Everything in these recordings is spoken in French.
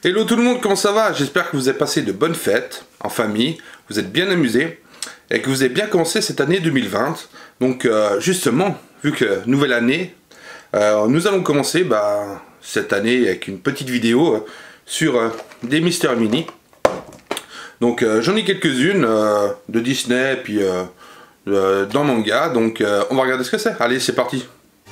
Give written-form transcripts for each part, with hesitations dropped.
Hello tout le monde, comment ça va? J'espère que vous avez passé de bonnes fêtes en famille, vous êtes bien amusés et que vous avez bien commencé cette année 2020. Donc justement, vu que nouvelle année, nous allons commencer cette année avec une petite vidéo sur des Mister Mini. Donc j'en ai quelques-unes de Disney puis dans manga, donc on va regarder ce que c'est. Allez, c'est parti.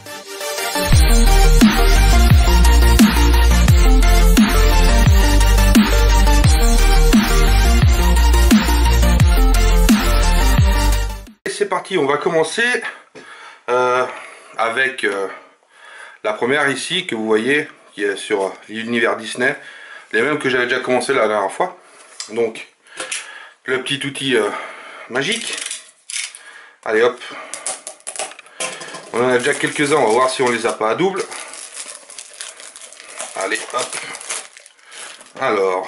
C'est parti, on va commencer avec la première ici que vous voyez, qui est sur l'univers Disney, les mêmes que j'avais déjà commencé la dernière fois. Donc le petit outil magique. Allez hop, on en a déjà quelques-uns, on va voir si on les a pas à double. Allez hop, alors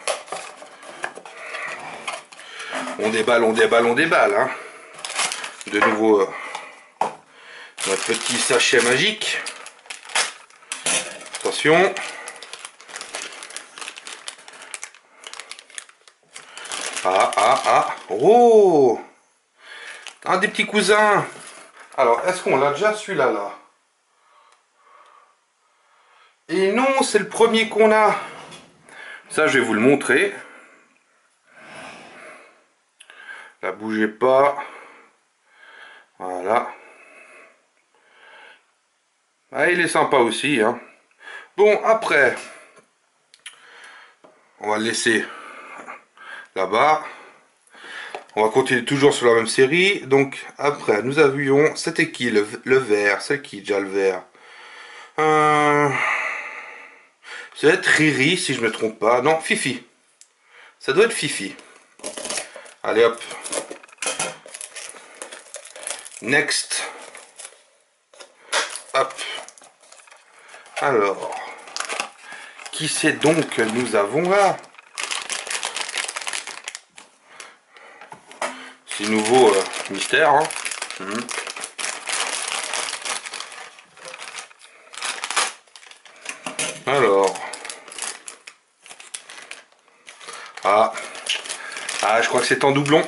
on déballe, hein. De nouveau notre petit sachet magique. Attention. Oh, un des petits cousins. Alors est-ce qu'on l'a déjà celui-là là? Et non, c'est le premier qu'on a. Ça je vais vous le montrer. Là, bougez pas. Voilà. Ah, il est sympa aussi, hein. Bon, après, on va le laisser là-bas. On va continuer toujours sur la même série. Donc, après, nous avions... C'était qui le vert? C'est qui déjà le vert? Ça doit être Riri, si je me trompe pas. Non, Fifi. Ça doit être Fifi. Allez, hop. Next. Hop. Alors, qui c'est donc que nous avons là? C'est nouveau mystère. Hein. Alors. Je crois que c'est en doublon.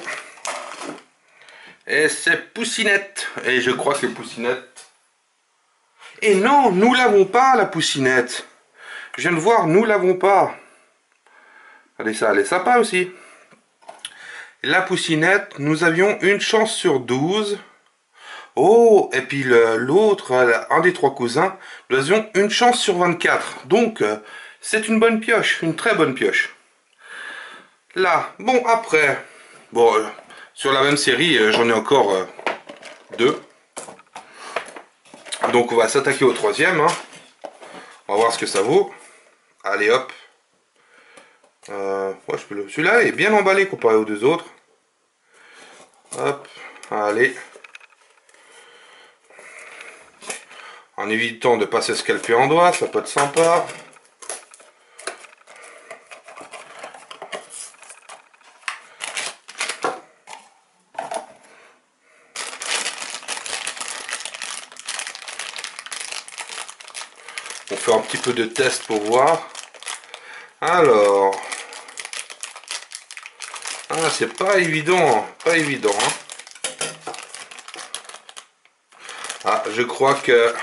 Et c'est Poussinette. Et je crois que Poussinette... Et non, nous l'avons pas, la Poussinette. Je viens de voir, nous l'avons pas. Allez, ça, elle est sympa aussi. La Poussinette, nous avions une chance sur 12. Oh, et puis l'autre, un des trois cousins, nous avions une chance sur 24. Donc, c'est une bonne pioche, une très bonne pioche. Là, bon, après... Bon... Sur la même série, j'en ai encore deux. Donc on va s'attaquer au troisième. Hein. On va voir ce que ça vaut. Allez hop. Celui-là est bien emballé comparé aux deux autres. Hop. Allez. En évitant de ne pas se scalper en doigt, ça peut être sympa. On fait un petit peu de test pour voir. Alors. C'est pas évident. Pas évident. Hein. Je crois que...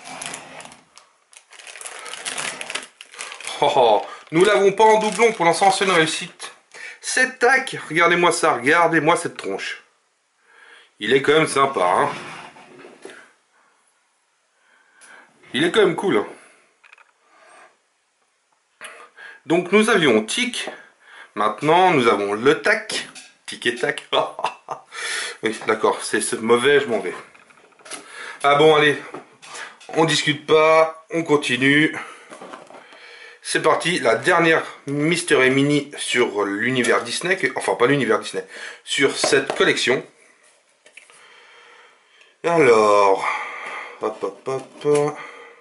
nous l'avons pas en doublon. Pour l'instant, c'est une réussite. C'est tac. Regardez-moi ça. Regardez-moi cette tronche. Il est quand même sympa. Hein. Il est quand même cool. Hein. Donc nous avions Tic, maintenant nous avons le Tac, Tic et Tac. Oui, d'accord, c'est mauvais, je m'en vais. Ah bon, allez, on discute pas, on continue. C'est parti, la dernière Mister Mini sur l'univers Disney, enfin pas l'univers Disney, sur cette collection. Alors, hop.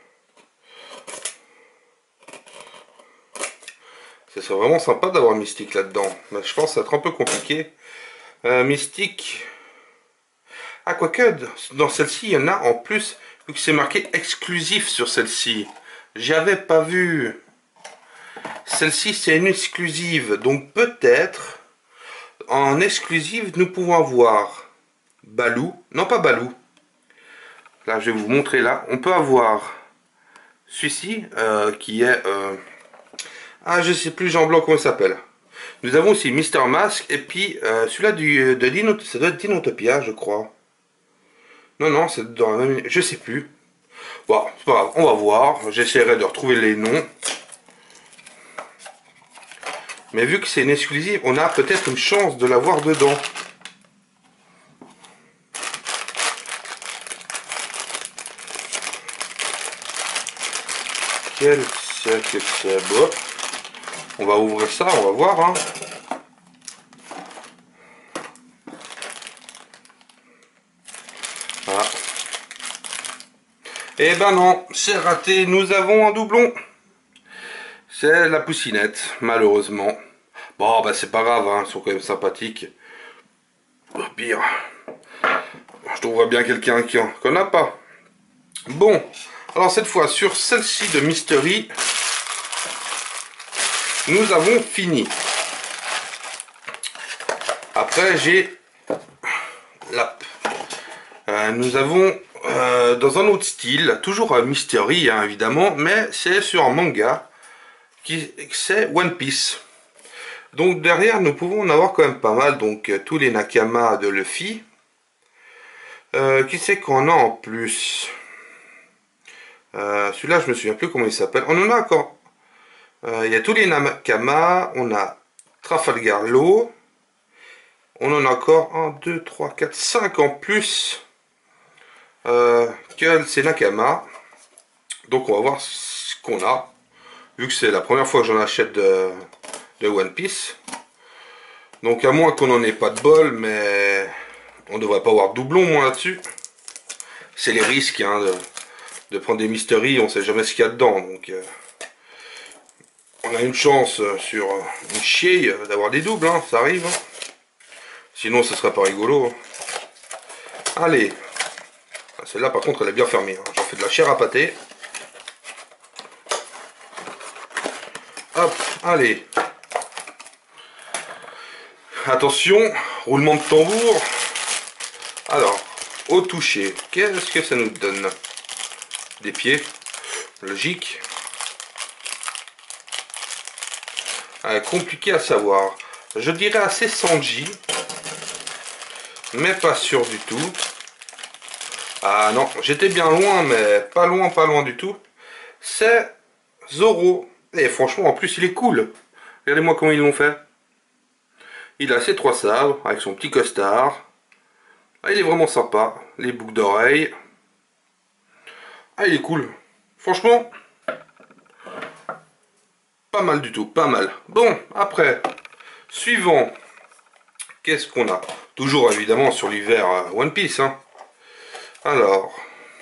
Ce serait vraiment sympa d'avoir Mystique là-dedans. Mais je pense que ça va être un peu compliqué. Mystique. Ah, quoique, dans celle-ci, il y en a en plus, vu que c'est marqué exclusif sur celle-ci. J'avais pas vu. celle-ci c'est une exclusive. Donc peut-être, en exclusive, nous pouvons avoir Baloo. Non, pas Baloo. Là, je vais vous montrer là. On peut avoir celui-ci qui est... ah, je sais plus, Jean Blanc, comment il s'appelle. Nous avons aussi Mister Mask. Et puis celui-là de Dino, ça doit être Dinotopia, je crois. Non, non, c'est dans la même... Je sais plus. Bon, c'est pas grave, on va voir. J'essaierai de retrouver les noms. Mais vu que c'est une exclusive, on a peut-être une chance de l'avoir dedans. Quel c'est que c'est beau. On va ouvrir ça, on va voir. Hein. Voilà. Eh ben non, c'est raté. Nous avons un doublon. C'est la Poussinette, malheureusement. Bon, bah c'est pas grave, hein, ils sont quand même sympathiques. Au pire, je trouverai bien quelqu'un qui en a pas. Bon, alors cette fois, sur celle-ci de Mystery, nous avons fini. Après, j'ai l'app. Nous avons dans un autre style, toujours un Mystery, hein, évidemment, mais c'est sur un manga. C'est One Piece. Donc derrière nous pouvons en avoir quand même pas mal. Donc tous les Nakama de Luffy. Qui c'est qu'on a en plus? Celui-là je me souviens plus comment il s'appelle. On en a encore. Il y a tous les Nakama. On a Trafalgar Law. On en a encore 1, 2, 3, 4, 5 en plus. Que c'est Nakama. Donc on va voir ce qu'on a. Vu que c'est la première fois que j'en achète de One Piece. Donc à moins qu'on n'en ait pas de bol, mais on devrait pas avoir de doublon moi là-dessus. C'est les risques hein, de prendre des mysteries, on sait jamais ce qu'il y a dedans. Donc on a une chance sur une chier d'avoir des doubles, hein, ça arrive. Hein. Sinon ce serait pas rigolo. Hein. Allez. Celle-là par contre elle est bien fermée. Hein. J'en fais de la chair à pâté. Hop, allez. Attention, roulement de tambour. Alors, au toucher, qu'est-ce que ça nous donne? Des pieds, logique. Compliqué à savoir. Je dirais assez Sanji, mais pas sûr du tout. Ah non, j'étais bien loin, mais pas loin du tout. C'est Zoro. Et franchement, en plus, il est cool. Regardez-moi comment ils l'ont fait. Il a ses 3 sabres avec son petit costard. Ah, il est vraiment sympa. Les boucles d'oreilles. Ah, il est cool. Franchement, pas mal du tout. Pas mal. Bon, après, suivant. Qu'est-ce qu'on a? Toujours évidemment sur l'hiver One Piece. Hein. Alors.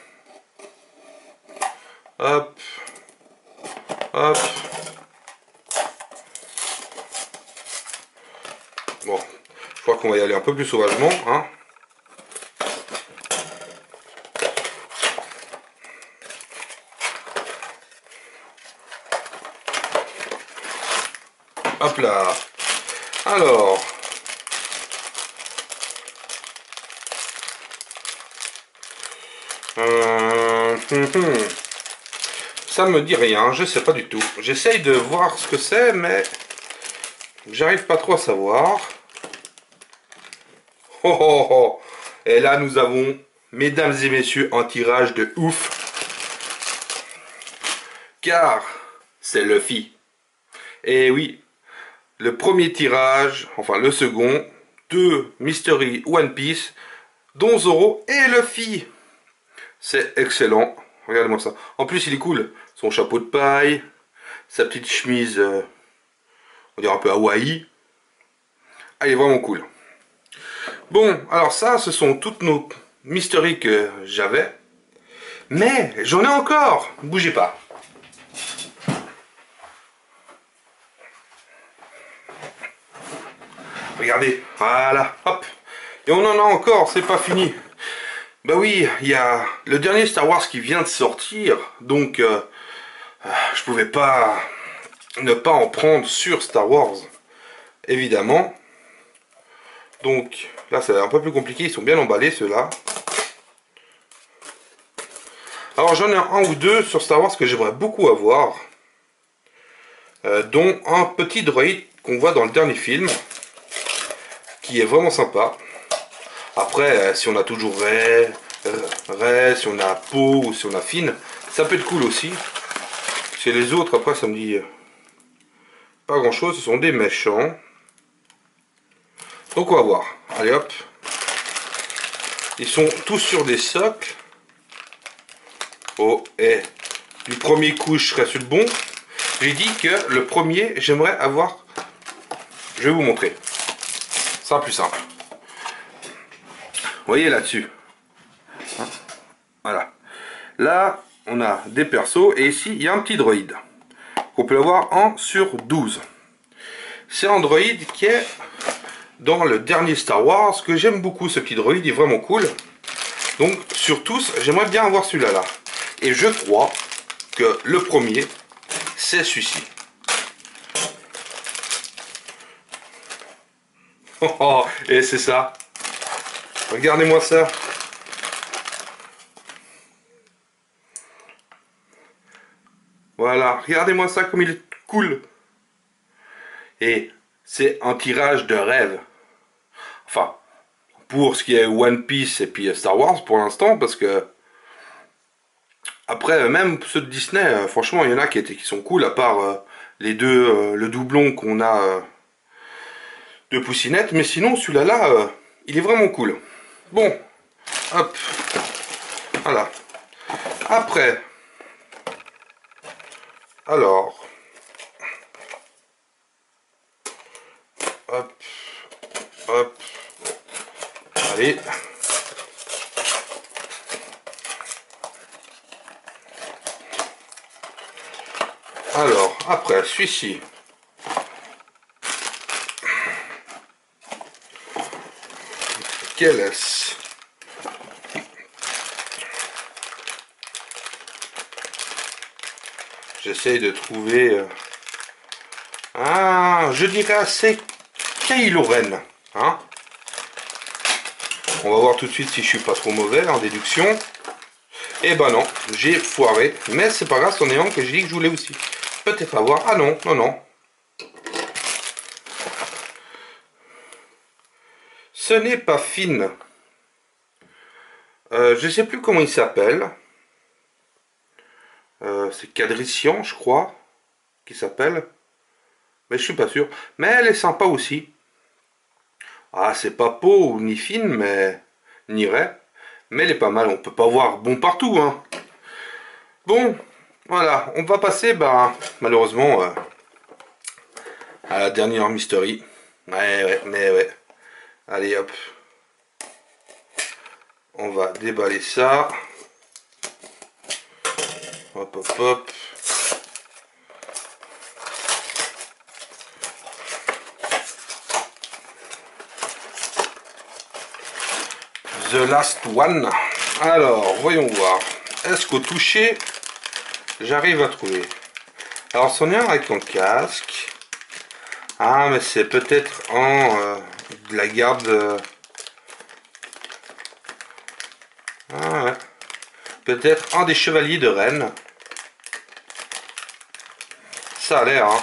Hop. Hop. Bon, je crois qu'on va y aller un peu plus sauvagement, hein. Hop là. Alors. Ça me dit rien, je sais pas du tout. J'essaye de voir ce que c'est, mais j'arrive pas trop à savoir. Oh, oh, oh. Et là, nous avons, mesdames et messieurs, un tirage de ouf. Car c'est Luffy. Et oui, le premier tirage, enfin le second, de Mystery One Piece, dont Zoro et Luffy. C'est excellent. Regardez-moi ça. En plus, il est cool. Son chapeau de paille, sa petite chemise, on dirait un peu Hawaï. Ah, il est vraiment cool. Bon, alors ça, ce sont toutes nos mysteries que j'avais. Mais j'en ai encore. Bougez pas. Regardez, voilà, hop. Et on en a encore, c'est pas fini. Bah oui, il y a le dernier Star Wars qui vient de sortir, donc je pouvais pas ne pas en prendre sur Star Wars, évidemment. Donc là c'est un peu plus compliqué, ils sont bien emballés ceux-là. Alors j'en ai un ou deux sur Star Wars que j'aimerais beaucoup avoir, dont un petit droïde qu'on voit dans le dernier film, qui est vraiment sympa. Après, si on a toujours Rey, si on a Poe ou si on a Finn, ça peut être cool aussi. Chez les autres, après, ça me dit pas grand chose, ce sont des méchants. Donc on va voir. Allez hop. Ils sont tous sur des socles. Oh, et du premier coup, je serai sur le bon. J'ai dit que le premier, j'aimerais avoir... Je vais vous montrer. Ça sera plus simple. Vous voyez là-dessus. Voilà. Là, on a des persos. Et ici, il y a un petit droïde. On peut l'avoir en sur 12. C'est un droïde qui est dans le dernier Star Wars, que j'aime beaucoup. Ce petit droïde, il est vraiment cool. Donc, sur tous, j'aimerais bien avoir celui-là. Là. Et je crois que le premier, c'est celui-ci. Oh, et c'est ça. Regardez-moi ça. Voilà, regardez-moi ça comme il est cool. Et c'est un tirage de rêve. Enfin, pour ce qui est One Piece et puis Star Wars pour l'instant, parce que après, même ceux de Disney, franchement, il y en a qui sont cool, à part les deux, le doublon qu'on a de Poussinette. Mais sinon, celui-là, il est vraiment cool. Bon, hop, voilà. Après, alors, hop, hop, allez. Alors, après, celui-ci. Quel est-ce? J'essaye de trouver... Ah, je dirais assez Kylo Ren. Hein? On va voir tout de suite si je suis pas trop mauvais en déduction. Eh ben non, j'ai foiré. Mais c'est pas grave, c'en est un que j'ai dit que je voulais aussi. Peut-être avoir... Ah non, non, non. Ce n'est pas Finn. Je sais plus comment il s'appelle. C'est Cadrician, je crois, qui s'appelle. Mais je suis pas sûr. Mais elle est sympa aussi. Ah, c'est pas Poe ni Finn, mais... ni Rey. Mais elle est pas mal. On peut pas voir bon partout, hein. Bon, voilà. On va passer, bah, malheureusement, à la dernière mystery. Ouais, mais ouais. Allez, hop. On va déballer ça. Hop, hop, hop. The Last One. Alors, voyons voir. Est-ce qu'au toucher, j'arrive à trouver? Alors, c'en est un avec un casque. Ah, mais c'est peut-être en de la garde... Ah, ouais. Peut-être un des chevaliers de Rennes. Ça a l'air, hein.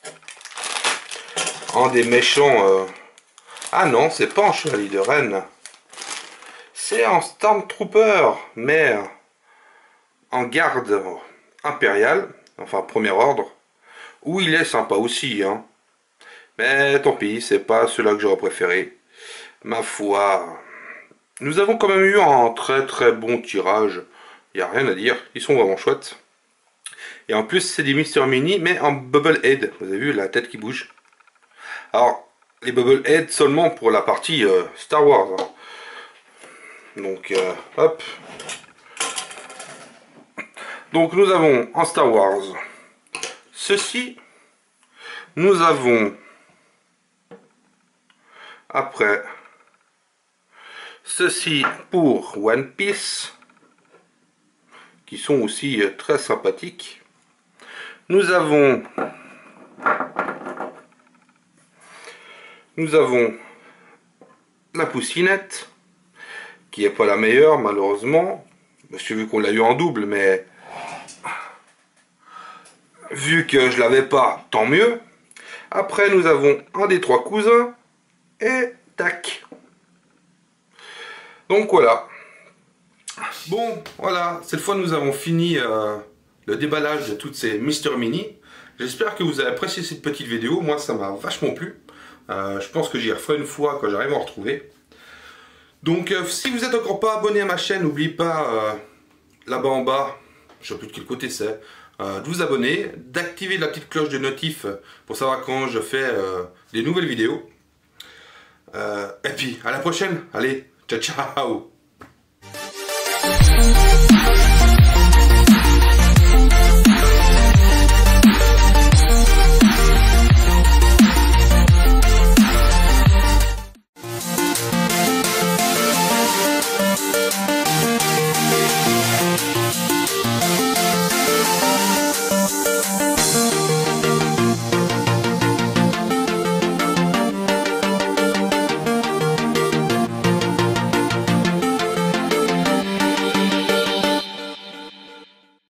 Un des méchants... Ah non, c'est pas un chevalier de Rennes. C'est un Stormtrooper, mais en garde impériale, enfin premier ordre, où il est sympa aussi, hein. Mais tant pis, c'est pas celui-là que j'aurais préféré. Ma foi, nous avons quand même eu un très très bon tirage. Il n'y a rien à dire, ils sont vraiment chouettes. Et en plus, c'est des Mister Mini, mais en Bubble Head. Vous avez vu la tête qui bouge. Alors, les Bubble Head seulement pour la partie Star Wars, hein. Donc, hop. Donc, nous avons en Star Wars ceci. Nous avons après ceci pour One Piece, qui sont aussi très sympathiques. Nous avons nous avons la poussinette, qui n'est pas la meilleure malheureusement. J'ai vu qu'on l'a eu en double, mais vu que je l'avais pas, tant mieux. Après nous avons un des 3 cousins, et tac. Donc voilà. Bon, voilà, cette fois nous avons fini le déballage de toutes ces Mister Mini. J'espère que vous avez apprécié cette petite vidéo. Moi, ça m'a vachement plu. Je pense que j'y referai une fois quand j'arrive à en retrouver. Donc, si vous n'êtes encore pas abonné à ma chaîne, n'oubliez pas, là-bas en bas, je ne sais plus de quel côté c'est, de vous abonner, d'activer la petite cloche de notif pour savoir quand je fais des nouvelles vidéos. Et puis, à la prochaine. Allez, ciao, ciao.